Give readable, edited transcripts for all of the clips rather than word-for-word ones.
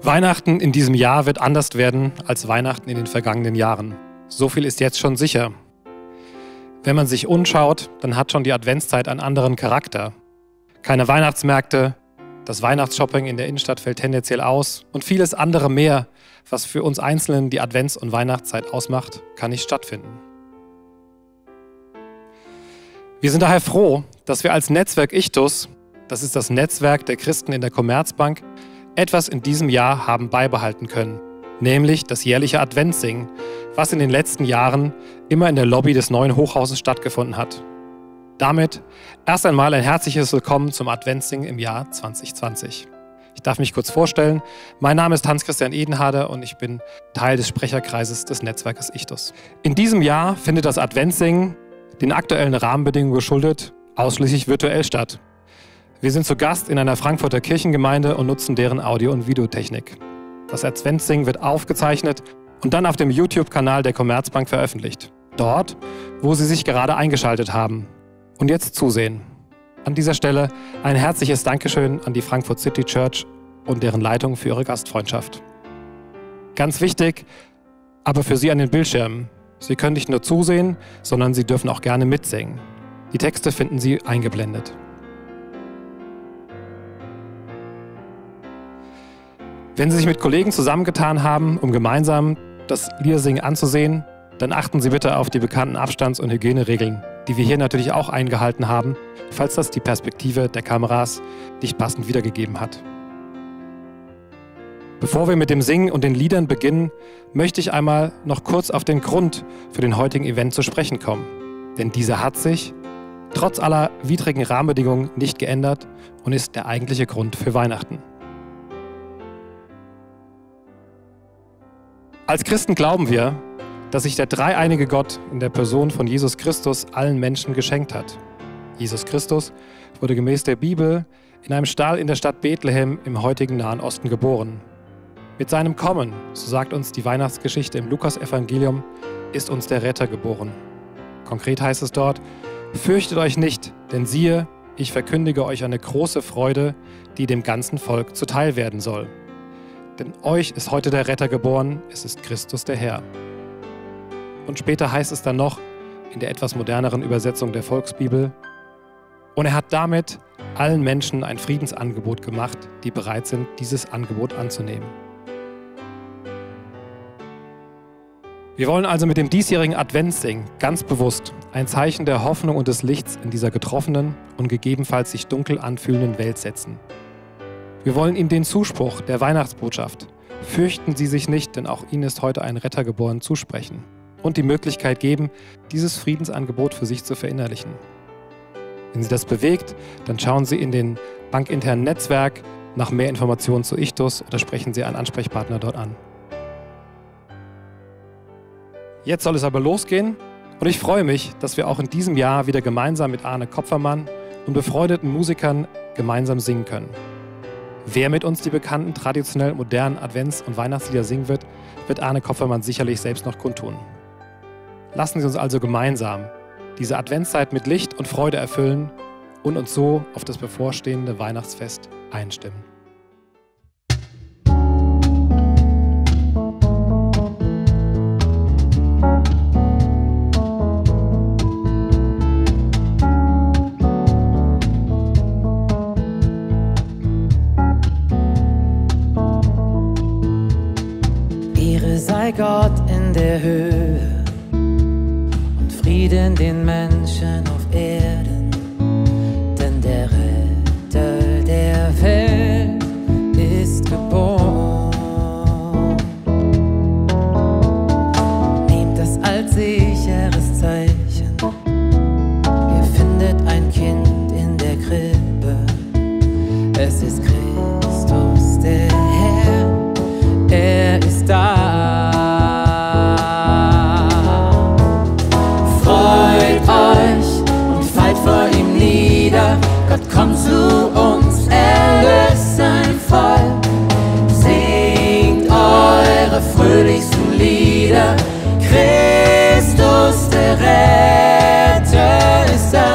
Weihnachten in diesem Jahr wird anders werden als Weihnachten in den vergangenen Jahren. So viel ist jetzt schon sicher. Wenn man sich umschaut, dann hat schon die Adventszeit einen anderen Charakter. Keine Weihnachtsmärkte, das Weihnachtsshopping in der Innenstadt fällt tendenziell aus und vieles andere mehr, was für uns Einzelnen die Advents- und Weihnachtszeit ausmacht, kann nicht stattfinden. Wir sind daher froh, dass wir als Netzwerk Ichthus, das ist das Netzwerk der Christen in der Commerzbank, etwas in diesem Jahr haben beibehalten können, nämlich das jährliche Adventssingen, was in den letzten Jahren immer in der Lobby des neuen Hochhauses stattgefunden hat. Damit erst einmal ein herzliches Willkommen zum Adventssingen im Jahr 2020. Ich darf mich kurz vorstellen. Mein Name ist Hans-Christian Edenharder und ich bin Teil des Sprecherkreises des Netzwerkes Ichthus. In diesem Jahr findet das Adventssingen, den aktuellen Rahmenbedingungen geschuldet, ausschließlich virtuell statt. Wir sind zu Gast in einer Frankfurter Kirchengemeinde und nutzen deren Audio- und Videotechnik. Das Adventssingen wird aufgezeichnet und dann auf dem YouTube-Kanal der Commerzbank veröffentlicht. Dort, wo Sie sich gerade eingeschaltet haben und jetzt zusehen. An dieser Stelle ein herzliches Dankeschön an die Frankfurt City Church und deren Leitung für ihre Gastfreundschaft. Ganz wichtig, aber für Sie an den Bildschirmen. Sie können nicht nur zusehen, sondern Sie dürfen auch gerne mitsingen. Die Texte finden Sie eingeblendet. Wenn Sie sich mit Kollegen zusammengetan haben, um gemeinsam das Liedersingen anzusehen, dann achten Sie bitte auf die bekannten Abstands- und Hygieneregeln, die wir hier natürlich auch eingehalten haben, falls das die Perspektive der Kameras nicht passend wiedergegeben hat. Bevor wir mit dem Singen und den Liedern beginnen, möchte ich einmal noch kurz auf den Grund für den heutigen Event zu sprechen kommen. Denn dieser hat sich, trotz aller widrigen Rahmenbedingungen, nicht geändert und ist der eigentliche Grund für Weihnachten. Als Christen glauben wir, dass sich der dreieinige Gott in der Person von Jesus Christus allen Menschen geschenkt hat. Jesus Christus wurde gemäß der Bibel in einem Stall in der Stadt Bethlehem im heutigen Nahen Osten geboren. Mit seinem Kommen, so sagt uns die Weihnachtsgeschichte im Lukasevangelium, ist uns der Retter geboren. Konkret heißt es dort: Fürchtet euch nicht, denn siehe, ich verkündige euch eine große Freude, die dem ganzen Volk zuteil werden soll. Denn euch ist heute der Retter geboren, es ist Christus der Herr. Und später heißt es dann noch, in der etwas moderneren Übersetzung der Volksbibel: Und er hat damit allen Menschen ein Friedensangebot gemacht, die bereit sind, dieses Angebot anzunehmen. Wir wollen also mit dem diesjährigen Adventssingen ganz bewusst ein Zeichen der Hoffnung und des Lichts in dieser getroffenen und gegebenenfalls sich dunkel anfühlenden Welt setzen. Wir wollen Ihnen den Zuspruch der Weihnachtsbotschaft „Fürchten Sie sich nicht, denn auch Ihnen ist heute ein Retter geboren" zusprechen und die Möglichkeit geben, dieses Friedensangebot für sich zu verinnerlichen. Wenn Sie das bewegt, dann schauen Sie in den bankinternen Netzwerk nach mehr Informationen zu Ichthus oder sprechen Sie einen Ansprechpartner dort an. Jetzt soll es aber losgehen und ich freue mich, dass wir auch in diesem Jahr wieder gemeinsam mit Arne Kopfermann und befreundeten Musikern gemeinsam singen können. Wer mit uns die bekannten traditionell modernen Advents- und Weihnachtslieder singen wird, wird Arne Kopfermann sicherlich selbst noch kundtun. Lassen Sie uns also gemeinsam diese Adventszeit mit Licht und Freude erfüllen und uns so auf das bevorstehende Weihnachtsfest einstimmen. Sei Gott in der Höhe und Frieden den Menschen auf Erden, denn der Retter der Welt ist geboren. Nehmt das als sicheres Zeichen, ihr findet ein Kind in der Krippe, es ist Christus der Herr, er ist da. Gott kommt zu uns, erlöst sein Volk. Singt eure fröhlichsten Lieder, Christus der Retter ist da.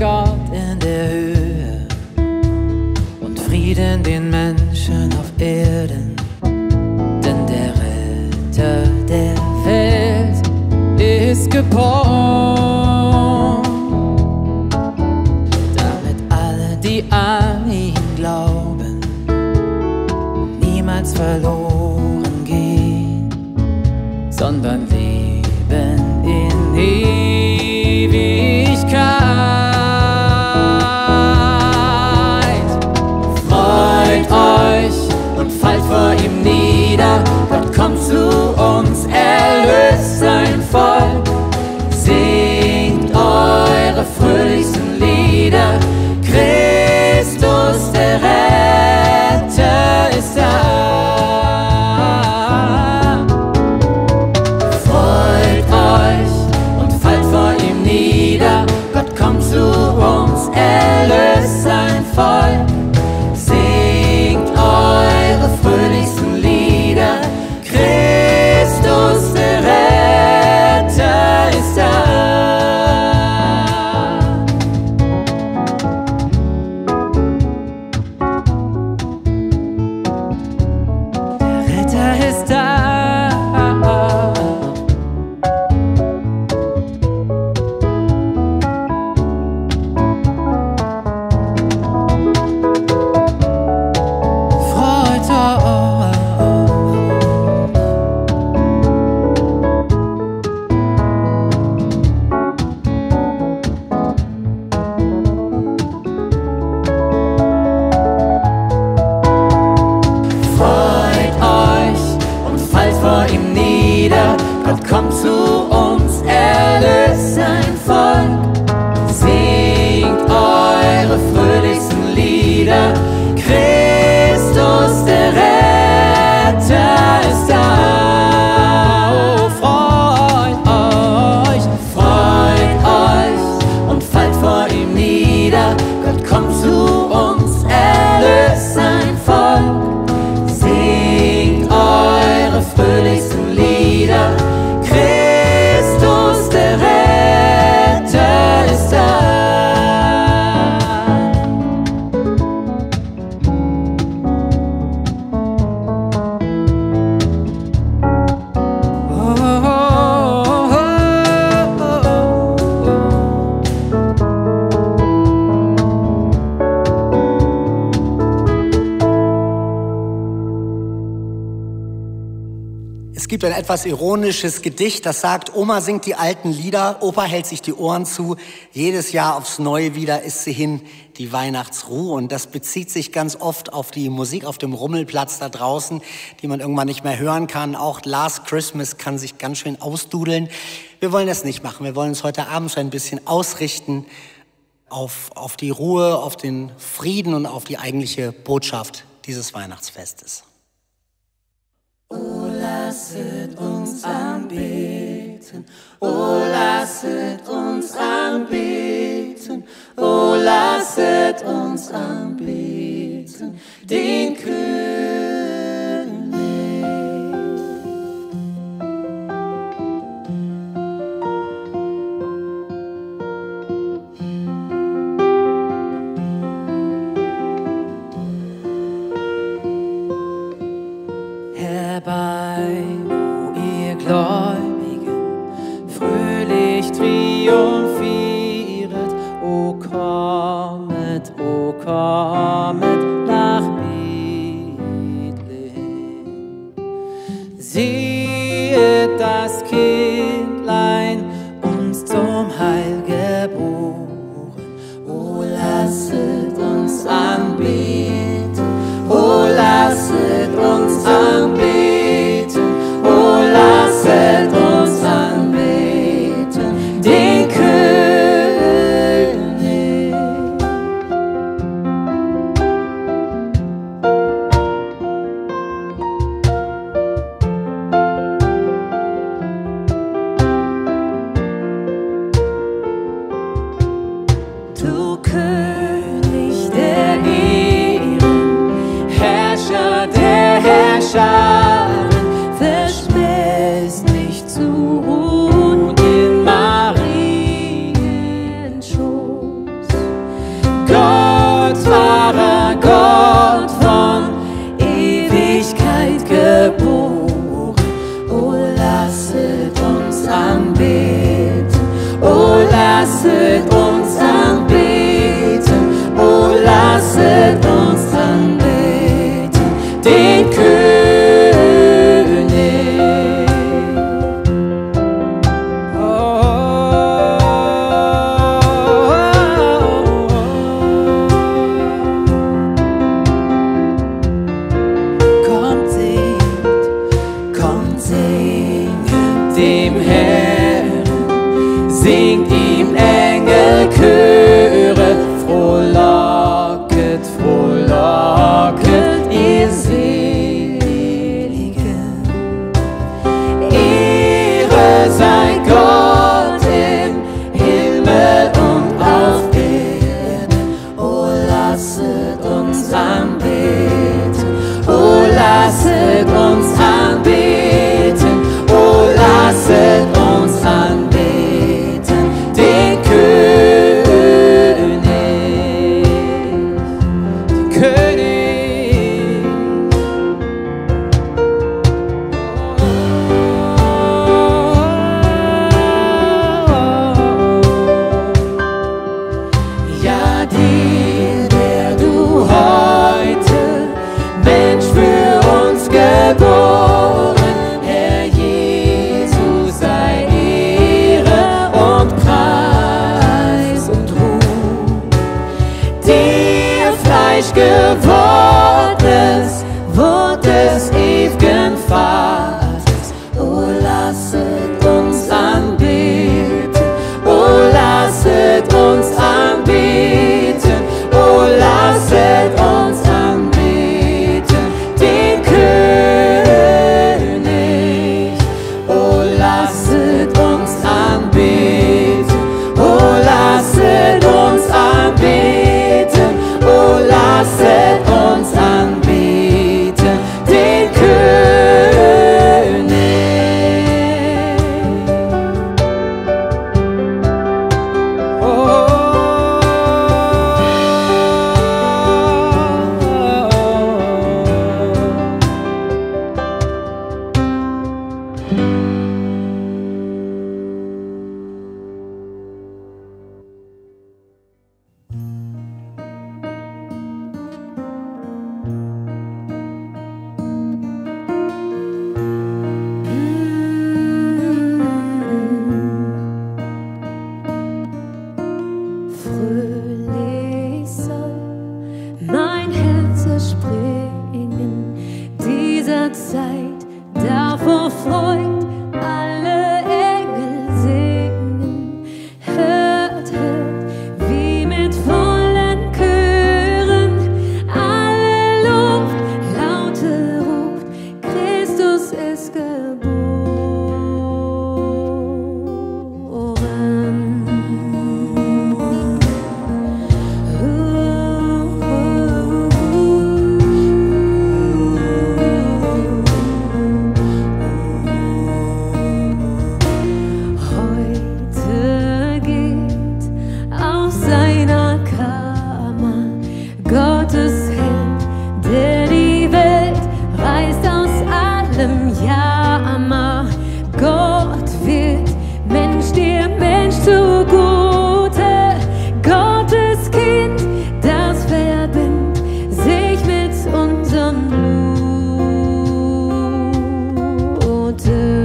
Gott in der Höhe und Frieden den Menschen auf Erden. Denn der Retter der Welt ist geboren, damit alle, die an ihn glauben, niemals verloren gehen, sondern leben in Ewigkeit. Freut euch und fallt vor ihm nieder, Gott kommt zu uns, erlöst sein Volk. Singt eure fröhlichsten Lieder, Christus der Retter ist da. Freut euch und fallt vor ihm nieder, Gott kommt zu uns, erlöst sein Volk. Singt eure fröhlichsten Lieder, Christus der Retter ist da. Der Retter ist da. Freut euch. Freut euch und fallt vor ihm nieder, Gott kommt zu uns, erlöst sein Volk. Singt eure fröhlichsten Lieder, Christus der Retter ist da. Oh, freut euch und fallt vor ihm nieder, Gott kommt zu uns, erlöst sein Volk. Singt eure fröhlichsten Lieder, Christus der Retter ist da. Oh, oh, oh, oh, oh. Es gibt ein etwas ironisches Gedicht, das sagt, Oma singt die alten Lieder, Opa hält sich die Ohren zu, jedes Jahr aufs Neue wieder ist sie hin, die Weihnachtsruhe. Und das bezieht sich ganz oft auf die Musik auf dem Rummelplatz da draußen, die man irgendwann nicht mehr hören kann. Auch Last Christmas kann sich ganz schön ausdudeln. Wir wollen das nicht machen. Wir wollen uns heute Abend so ein bisschen ausrichten auf die Ruhe, auf den Frieden und auf die eigentliche Botschaft dieses Weihnachtsfestes. Oh, lasset uns anbeten, oh, lasset uns anbeten, oh, lasset uns anbeten, den König. Herbei, o ihr Gläubigen, fröhlich triumphieret, o kommet nach Bethlehem. Siehet das Kindlein uns zum Heil geboren, o lasset uns anbeten, o lasset uns anbeten, o lasset uns anbeten, den König. Du König der Ehren, Herrscher der Herrscharen, verspähst nicht zu ruhen in Mariens Schoß. dir, der du heute Mensch für uns geboren. Herr Jesus, sei Ehre und Preis und Ruhm. Dir Fleisch gewordenes Wort des ewigen Vaters, oh lasset uns anbeten, oh lasset uns anbeten, oh lasset uns anbeten, den König, oh lasset uns anbeten, oh lasset uns anbeten, oh lasset uns anbeten, den König. Fröhlich soll mein Herz erspringen, dieser Zeit davor freut alle Engel singen. Hört, hört, wie mit vollen Chören alle Luft laute ruft, Christus ist geboren. Heute geht aus seiner Kammer Gottes Held, der die Welt reißt aus allem Jammer. Gott wird Mensch, dir Mensch zugute. Gottes Kind, das verbindet sich mit unserem Blute.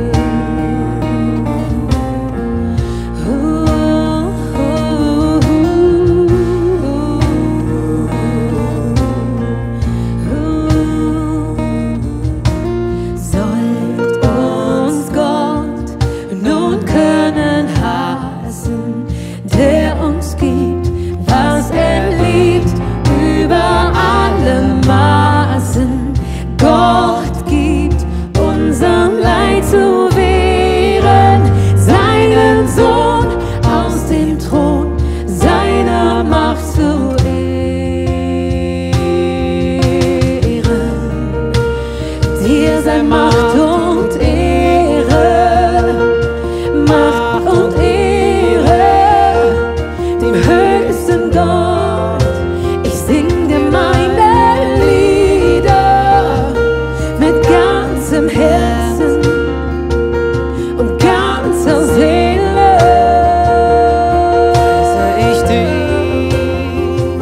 Sollt uns Gott nun können hassen, der uns gibt, was er liebt, über alle Maßen. Gott gibt unserem Leid zu wehren, seinen Sohn aus dem Thron seiner Macht zu ehren. Dir sei Macht und Ehre, Macht und Ehre, dem höchsten Gott. Ich sing dir meine Lieder mit ganzem Herzen und ganzer Seele. Preise ich dich.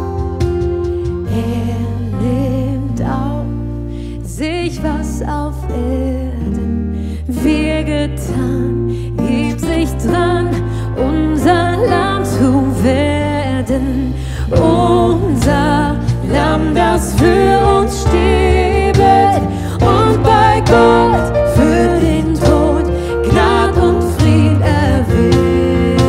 Er nimmt auf sich, was auf Erden wir getan, gibt sich dran, unser Lamm zu werden. Unser Lamm, das für uns stirbt und bei Gott für den Tod Gnad und Fried erwirbt.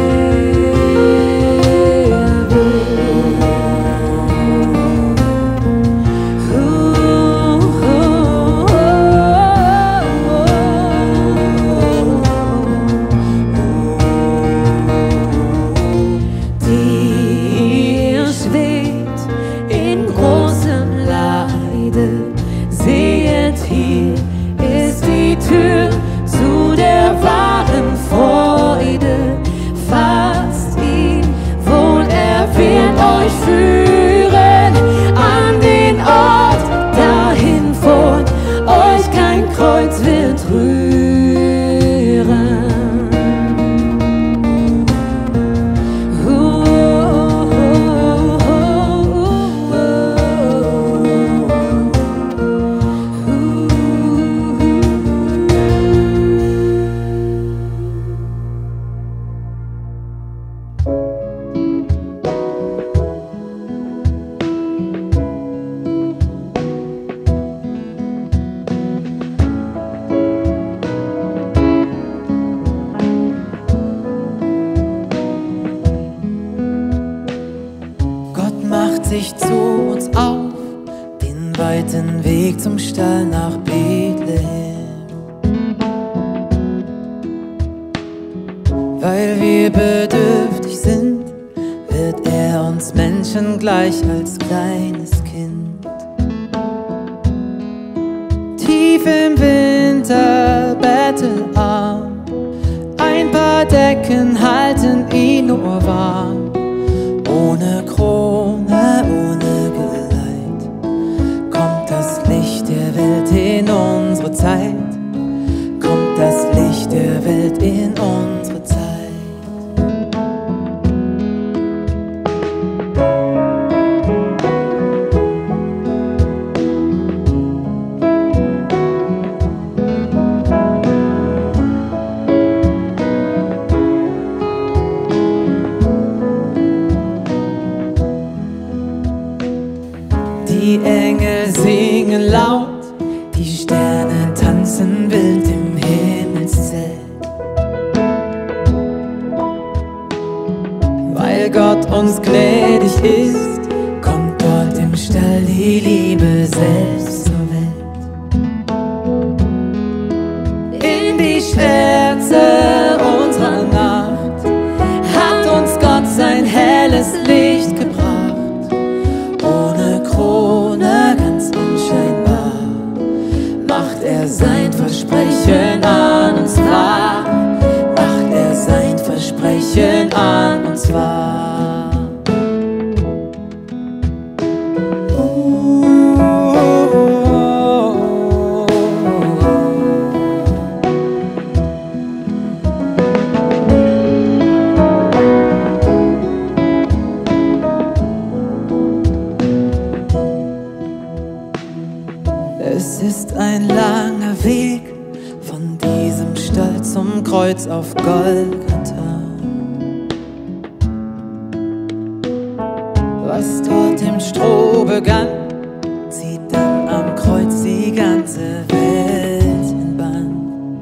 Dir schwebt in großem Leide, sehet, hier ist die Tür zu der wahren Freude. Fasst ihn, wohl er wird euch führen an den Ort dahin fort, euch kein Kreuz wird rühren. sich zu uns auf, den weiten Weg zum Stall nach Bethlehem. Weil wir bedürftig sind, wird er uns Menschen gleich als kleines Kind. Tief im Winter bettelarm, ein paar Decken halten ihn nur warm. Ohne Krone, ohne Geleit, kommt das Licht der Welt in unsere Zeit. Kommt das Licht der Welt in unsere Zeit. Die Engel singen laut, die Sterne tanzen wild im Himmelszelt. Weil Gott uns gnädig ist, kommt dort im Stall die Liebe selbst zur Welt. In die Schwärze unserer Nacht hat uns Gott sein helles Licht gebracht. Ohne Krone, ganz unscheinbar, macht er sein Versprechen an uns wahr. Macht er sein Versprechen an uns wahr. Es ist ein langer Weg von diesem Stall zum Kreuz auf Golgatha. Was dort im Stroh begann, zieht dann am Kreuz die ganze Welt in Bann.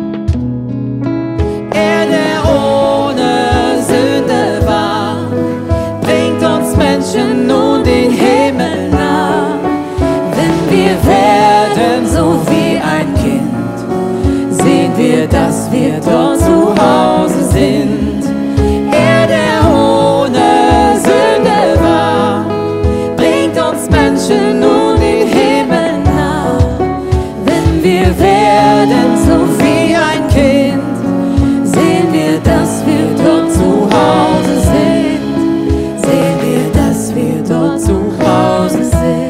Er, der ohne Sünde war, bringt uns Menschen nun den Himmel nah. Wenn wir werden so wie ein Kind, sehen wir, dass wir dort zu Hause sind. Er, der ohne Sünde war, bringt uns Menschen nun den Himmel nah. Wenn wir werden so wie ein Kind, sehen wir, dass wir dort zu Hause sind. Sehen wir, dass wir dort zu Hause sind.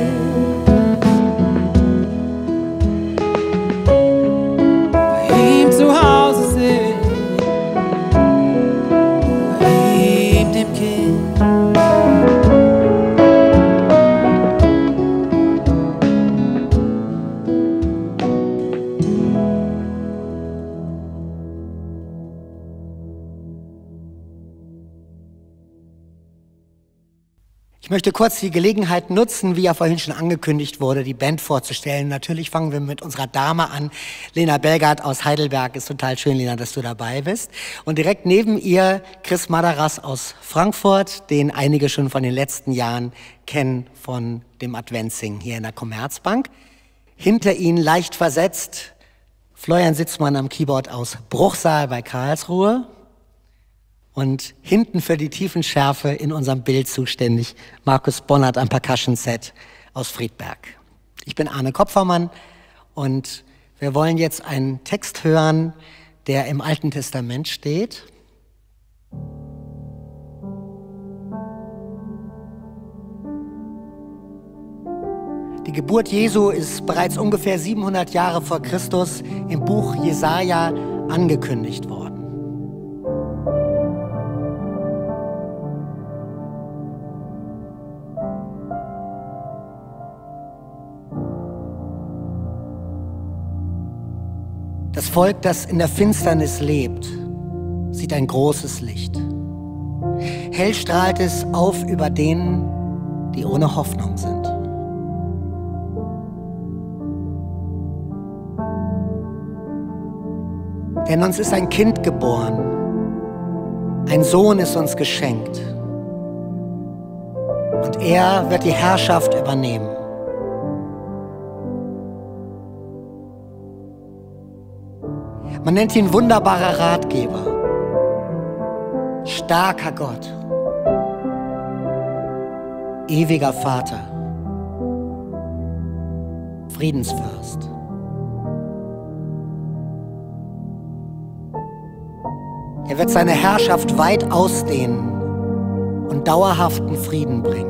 Ich möchte kurz die Gelegenheit nutzen, wie ja vorhin schon angekündigt wurde, die Band vorzustellen. Natürlich fangen wir mit unserer Dame an. Lena Belgard aus Heidelberg. Ist total schön, Lena, dass du dabei bist. Und direkt neben ihr Chris Madaras aus Frankfurt, den einige schon von den letzten Jahren kennen von dem Adventsingen hier in der Commerzbank. Hinter ihnen leicht versetzt Florian Sitzmann am Keyboard aus Bruchsal bei Karlsruhe. Und hinten für die Tiefenschärfe in unserem Bild zuständig Markus Bonnert am Percussion-Set aus Friedberg. Ich bin Arne Kopfermann und wir wollen jetzt einen Text hören, der im Alten Testament steht. Die Geburt Jesu ist bereits ungefähr 700 Jahre vor Christus im Buch Jesaja angekündigt worden. Das Volk, das in der Finsternis lebt, sieht ein großes Licht. Hell strahlt es auf über denen, die ohne Hoffnung sind. Denn uns ist ein Kind geboren, ein Sohn ist uns geschenkt. Und er wird die Herrschaft übernehmen. Man nennt ihn wunderbarer Ratgeber, starker Gott, ewiger Vater, Friedensfürst. Er wird seine Herrschaft weit ausdehnen und dauerhaften Frieden bringen.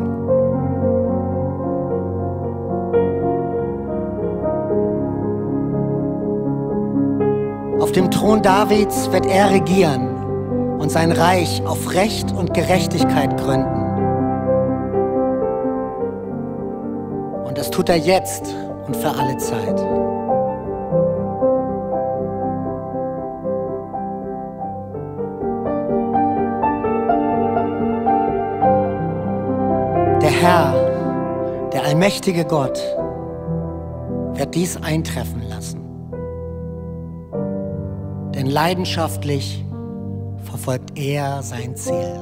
Auf dem Thron Davids wird er regieren und sein Reich auf Recht und Gerechtigkeit gründen. Und das tut er jetzt und für alle Zeit. Der Herr, der allmächtige Gott, wird dies eintreffen lassen. Denn leidenschaftlich verfolgt er sein Ziel.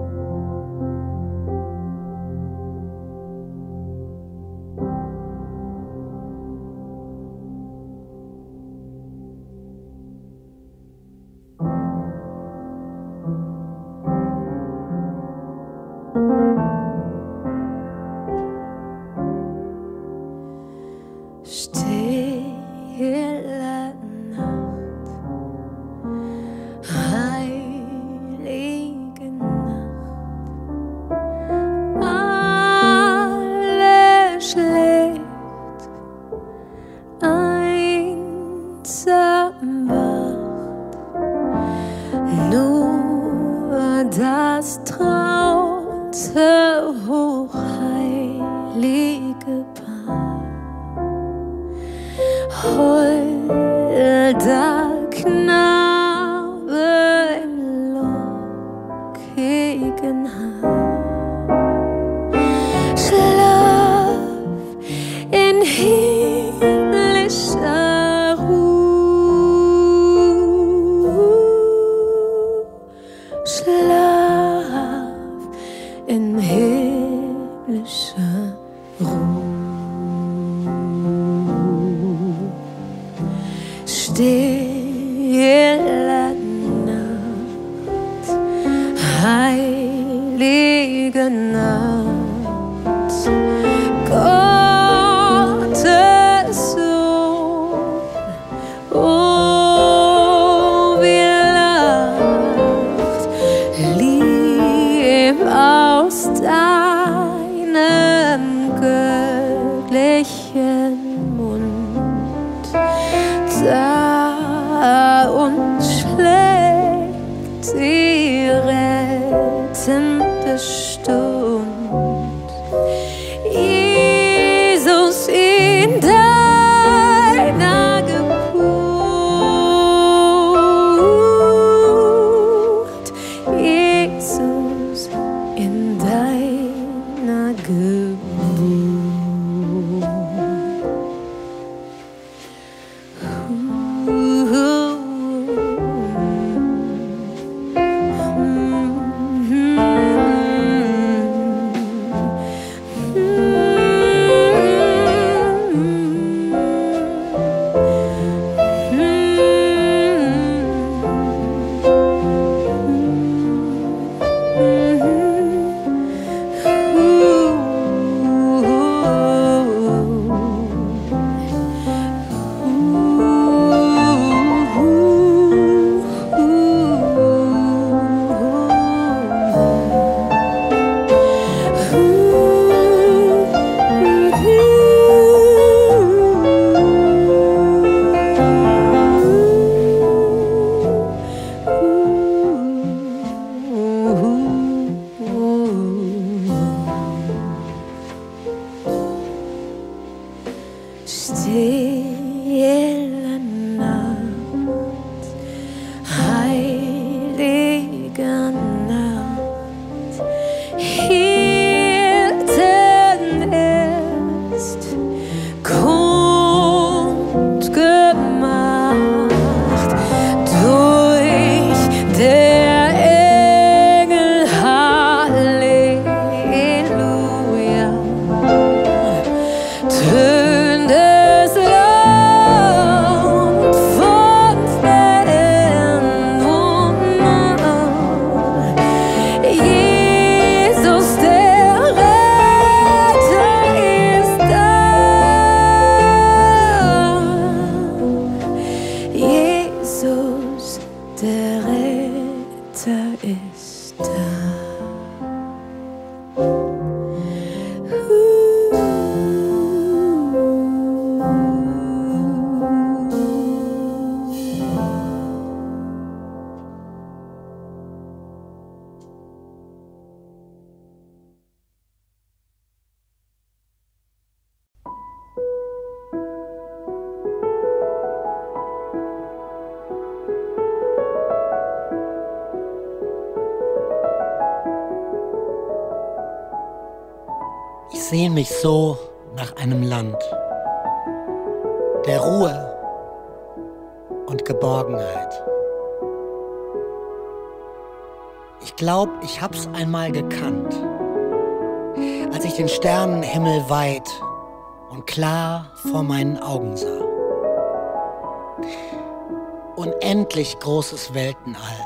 Stille Nacht, heilige Nacht, alles schläft, einsam wacht, nur das traute hochheilige Paar. Holder Knabe im lockigen Haar, schlaf in himmlischer Ruhe, schlaf in himmlischer Ruhe. Stille Nacht, heilige Nacht, Gottes Sohn, oh, wie lacht Lieb aus deinem göttlichen Mund. Da und schlägt die rettende Stund. Ich sehne mich so nach einem Land der Ruhe und Geborgenheit. Ich glaube, ich hab's einmal gekannt, als ich den Sternenhimmel weit und klar vor meinen Augen sah. Unendlich großes Weltenall.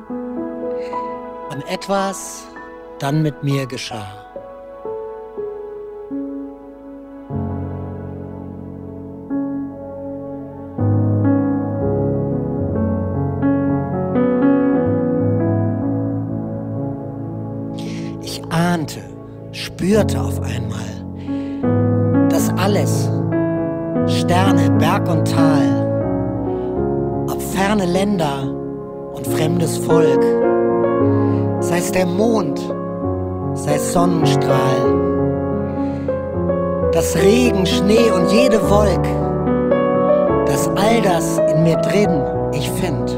Und etwas dann mit mir geschah. Ich ahnte, spürte auf einmal, dass alles, Sterne, Berg und Tal, ob ferne Länder und fremdes Volk, sei es der Mond, sei es Sonnenstrahl, das Regen, Schnee und jede Wolk, dass all das in mir drin ich find,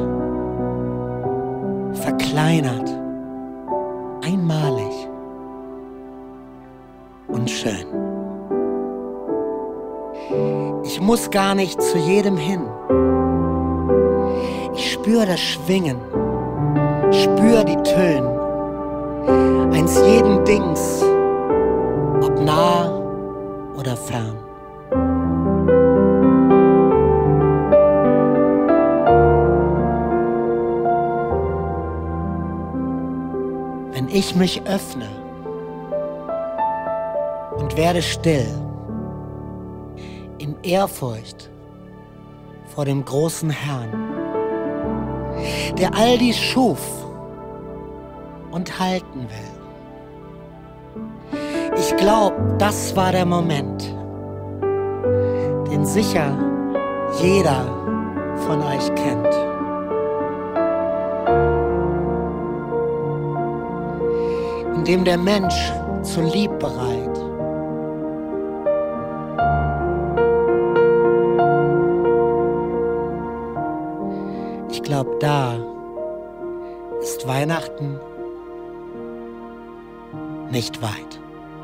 verkleinert, einmalig und schön. Ich muss gar nicht zu jedem hin. Ich spür das Schwingen, spür die Töne, eins jeden Dings, ob nah oder fern. Wenn ich mich öffne und werde still, in Ehrfurcht vor dem großen Herrn, der all dies schuf und halten will. Ich glaub, das war der Moment, den sicher jeder von euch kennt. In dem der Mensch zu lieb bereit ich glaub, da ist Weihnachten nicht weit.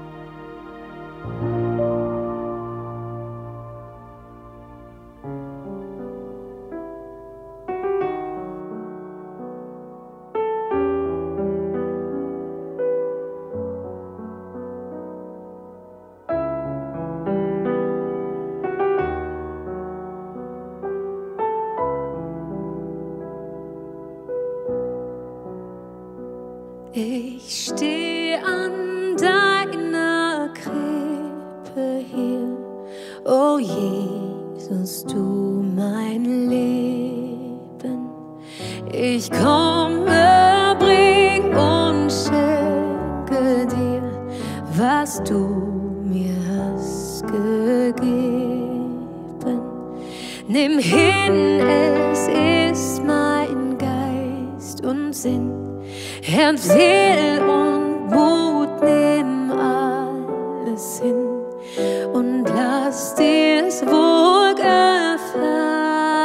Ich steh an deiner Krippe hier, o Jesus, du mein Leben. Ich komme, bring und schenke dir, was du mir hast gegeben. Nimm hin, es ist mein Geist und Sinn, Herr, Seel und Mut, nimm alles hin und lass dir's wohl gefallen.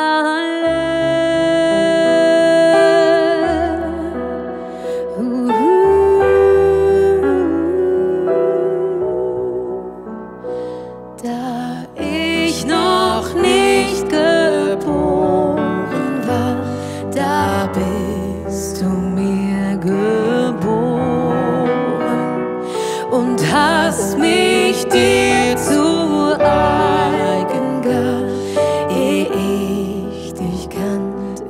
Da ich noch nicht geboren war, da bist du mir geboren und hast mich dir zu eigen gar, ehe ich dich kannt,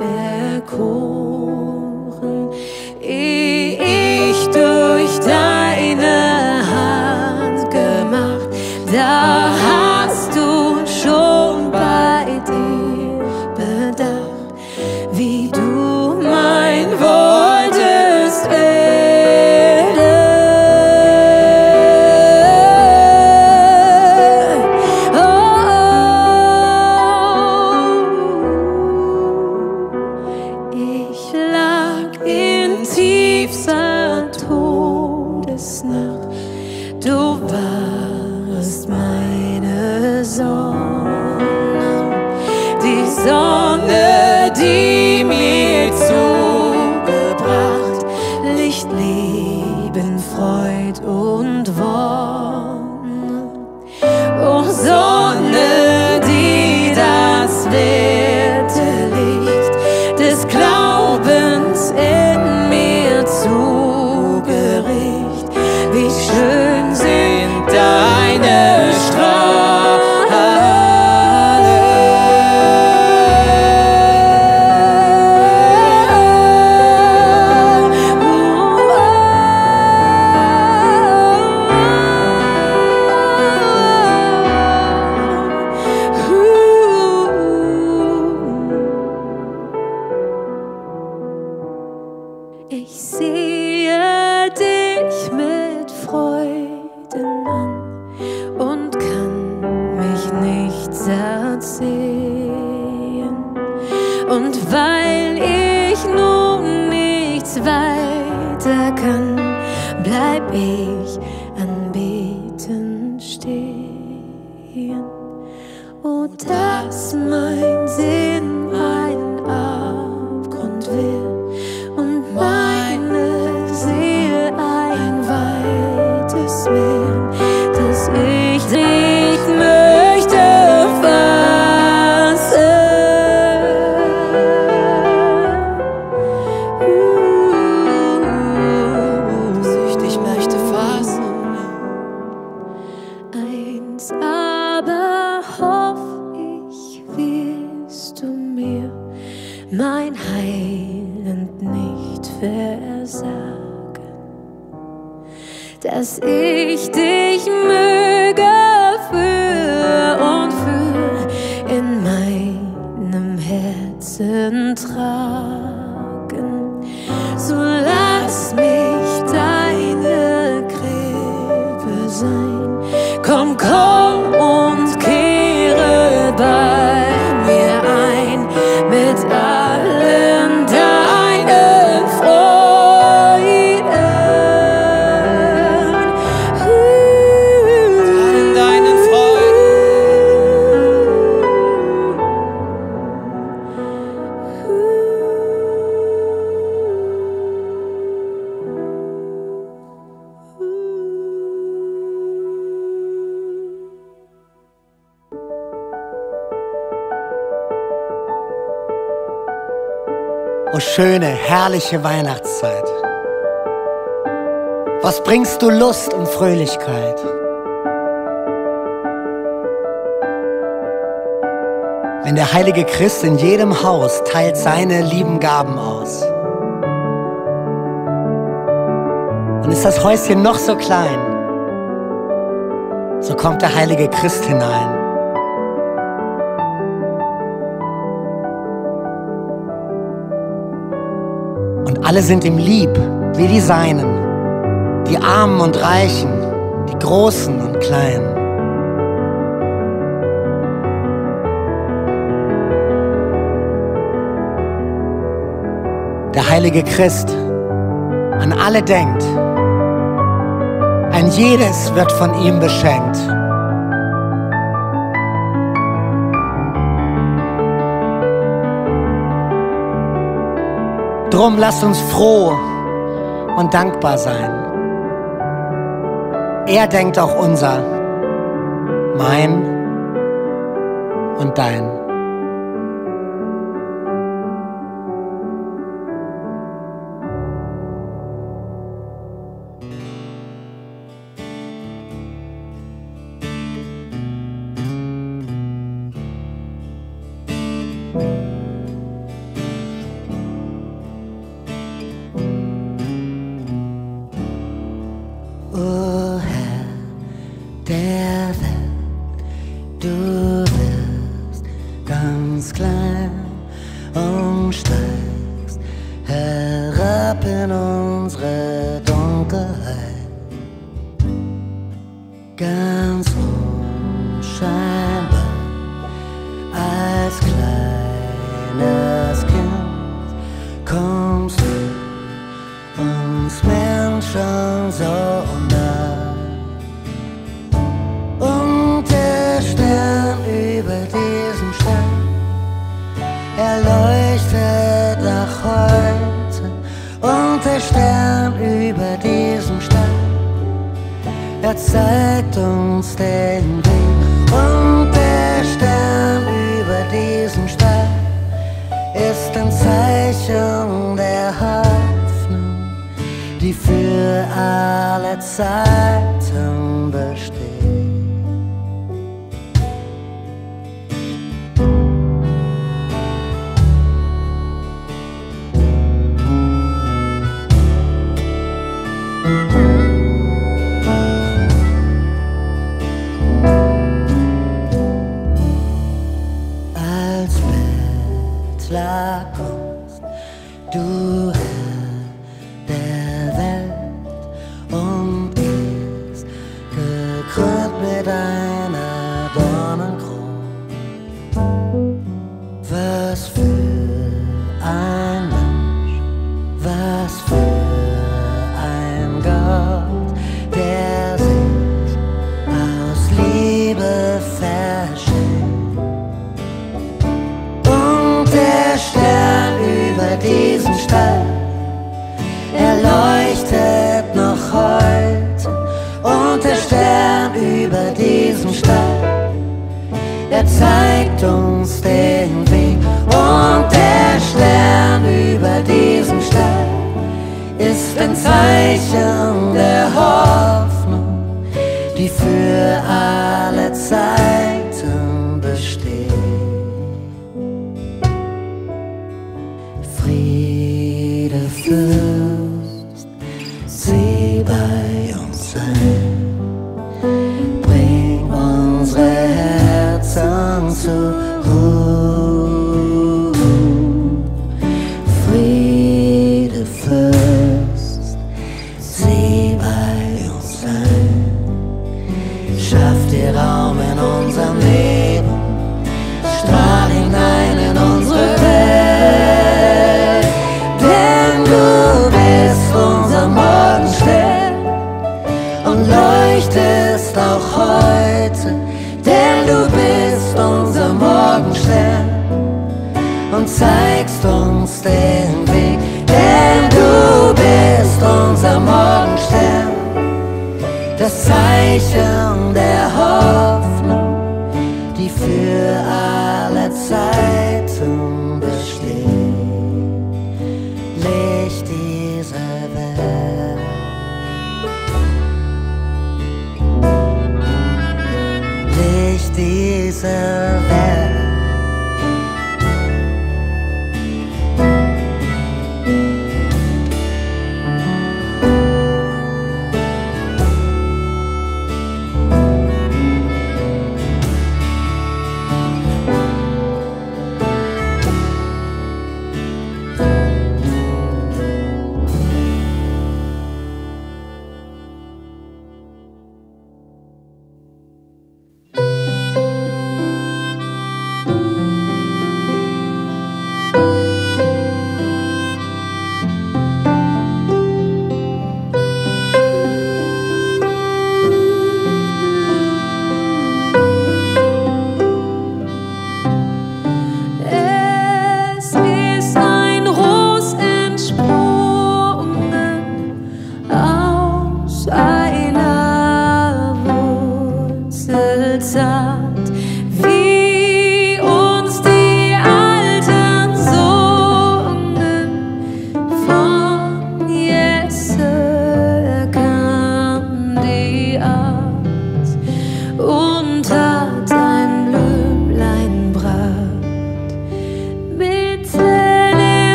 erkoren, ehe ich durch deine Hand gemacht, da hast du schon bei dir bedacht, wie du mein wolltest werden. Ich lag in tiefster Todesnacht, du warst meine Sonne, die Sonne, die mir zugebracht Licht, Leben, Freud und Wonne. ich dich möchte fassen. Dass ich dich möchte fassen. Eins aber hoff ich, wirst du mir mein Heiland nicht versagen, dass ich dich möge für und für in meinem Herzen tragen. So lass mich deine Krippe sein. Komm, komm und kehre bei mir ein mit allen deinen Freuden. Allen deinen Freuden. O schöne, herrliche Weihnachtszeit. Was bringst du Lust und Fröhlichkeit? Wenn der heilige Christ in jedem Haus teilt seine lieben Gaben aus. Und ist das Häuschen noch so klein, so kommt der heilige Christ hinein. Und alle sind ihm lieb, wie die Seinen, die Armen und Reichen, die Großen und Kleinen. Der heilige Christ an alle denkt, ein jedes wird von ihm beschenkt. Drum lasst uns froh und dankbar sein. Er denkt auch unser, mein und dein. O Herr der Welt, du wirst ganz klein und steigst herab in unsere Dunkelheit. Ganz unscheinbar als kleines Kind kommst du uns Menschen so nah. Und der Stern über diesem Stein, er leuchtet auch heute. Und der Stern über diesem Stein, er zeigt uns den Weg. Und der Stern über diesem Stein ist ein Zeichen der Hoffnung, die für alle Zeiten besteht. Als Bettler kommst du, Herr der Welt, und gehst Stern über diesem Stall, er zeigt uns den Weg. Und der Stern über diesem Stall ist ein Zeichen der Hoffnung, die für alle Zeiten besteht. Friede, Fürst, sieh bei uns ein, bring unsere Herzen zur Ruhe. Friede, Fürst, sieh bei uns ein, schaff dir Raum in unserem Leben, strahl hinein in unsere Welt, denn du bist unser Morgenstern und leuchtest auch heute, denn du bist unser Morgenstern und zeigst uns den Weg, denn du bist unser Morgenstern, das Zeichen der Hoffnung, die für alle Zeiten besteht. Licht dieser Welt. Licht dieser Welt.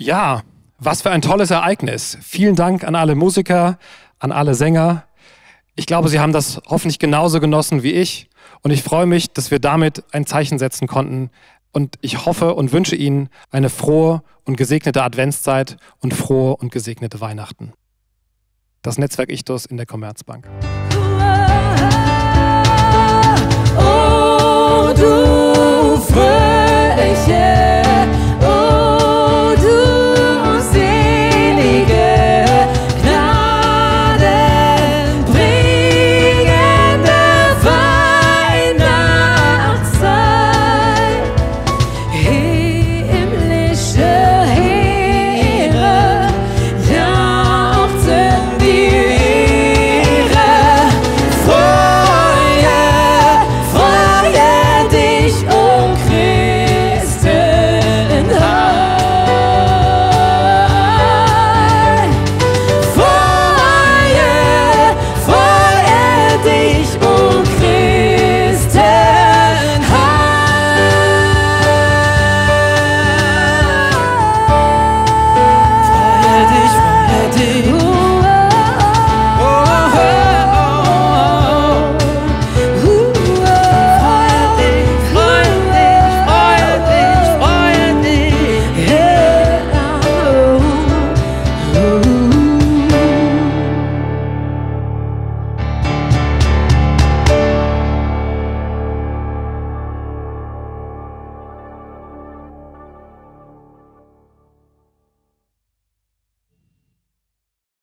Ja, was für ein tolles Ereignis. Vielen Dank an alle Musiker, an alle Sänger. Ich glaube, Sie haben das hoffentlich genauso genossen wie ich. Und ich freue mich, dass wir damit ein Zeichen setzen konnten. Und ich hoffe und wünsche Ihnen eine frohe und gesegnete Adventszeit und frohe und gesegnete Weihnachten. Das Netzwerk Ichtus in der Commerzbank.